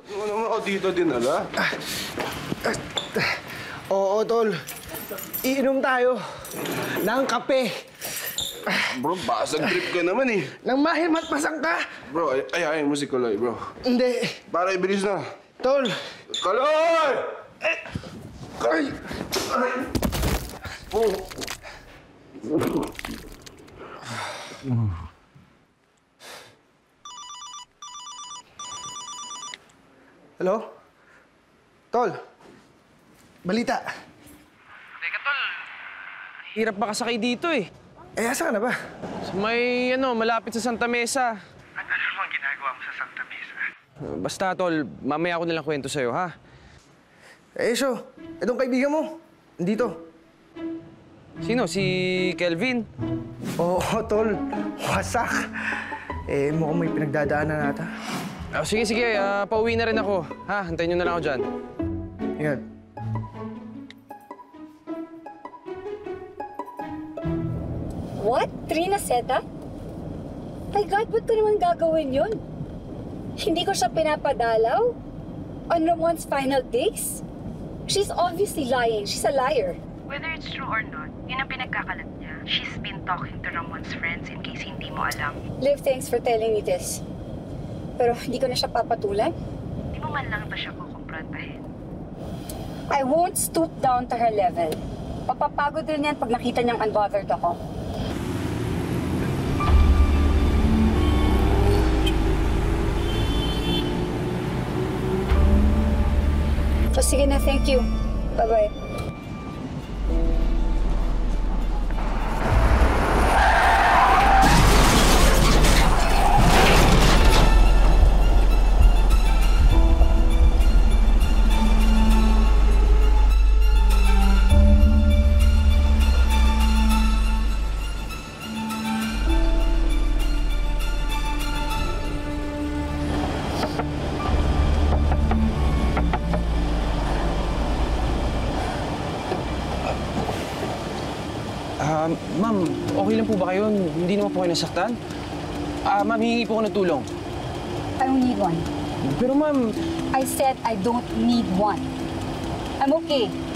Ano naman ako dito dinala? Oo, tol. Iinom tayo ng kape. Bro, basag trip ka naman eh. Nang mahimatmasang ka. Bro, ayayin mo si Kaloy, bro. Hindi. Para ibilis na. Tol. Kaloy! Ay! Oh. Hello? Tol. Balita. Teka, tol. Hirap ba kasakay dito eh? Eh, asa ka na ba? So, may malapit sa Santa Mesa. Ano namang ginagawa mo sa Santa Mesa? Basta, tol, mamaya ako nalang kwento sa'yo, ha? Eh, so, itong kaibigan mo. Nandito. Sino? Si Kelvin? Oo, tol. Wasak. Eh, mukhang may pinagdadaanan nata. Sige, pauwi na rin ako. Ha? Hantayin nyo na lang ako dyan. Yan. What? Trina Seta? My God, ba't ko naman gagawin yun? Hindi ko siya pinapadalaw? On Ramon's final days? She's obviously lying. She's a liar. Whether it's true or not, yun ang pinagkakalat niya. She's been talking to Ramon's friends in case hindi mo alam. Liv, thanks for telling me this. Pero hindi ko na siya papatulan. Di mo man lang ba siya kukumprontahin? I won't stoop down to her level. Papapagod din yan pag nakita niyang unbothered ako. So sige na, thank you. Bye-bye. Ma'am, okay lang po ba kayo? Hindi naman po kayo nasaktan? Ma'am, hihingi po ako ng tulong. I don't need one. Pero ma'am, I said I don't need one. I'm okay.